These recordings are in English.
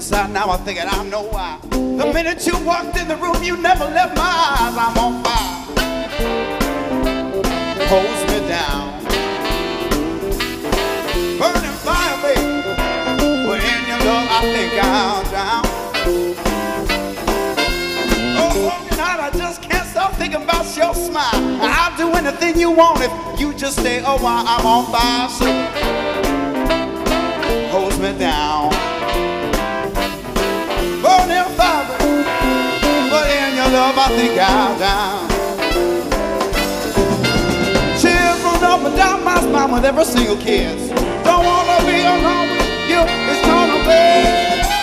inside now, I'm thinking I know why. The minute you walked in the room, you never left my eyes. I'm on fire. Holds me down. Burning fire, baby. But in your love, I think I'll drown. Oh, walking out, I just can't stop thinking about your smile. I'll do anything you want if you just stay a while. I'm on fire, so holds me down. Burning fire, but in your love I think I'll down. Children up and down my spine with every single kiss. Don't wanna be alone with you, it's gonna be.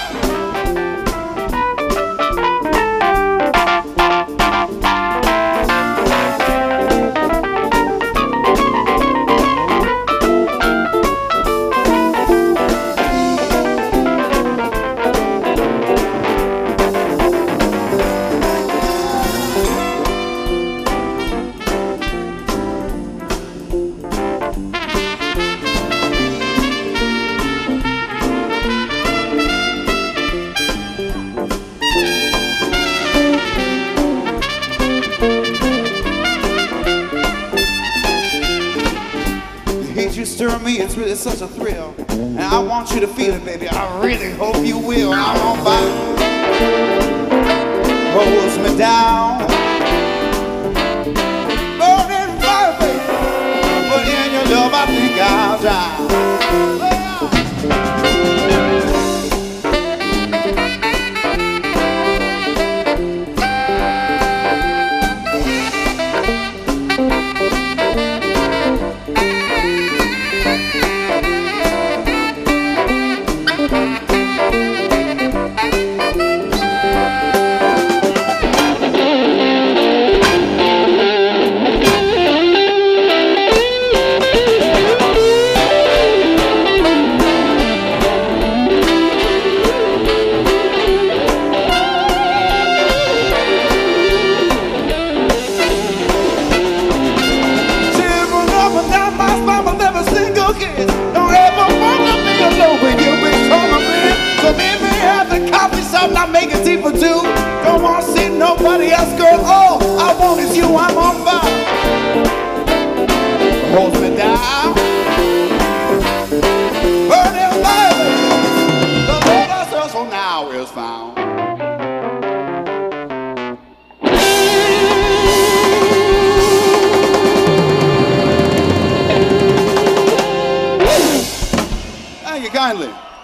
Stir me, it's really such a thrill, and I want you to feel it, baby. I really hope you will. I'm on fire, holds me down. Burning fire, baby, but in your love I think I'll die. Not making tea for two. Don't want to see nobody else, girl. All I want is you. I'm on fire. Holds me down. Burning fire. The Lord I serve so now is found. Thank you kindly.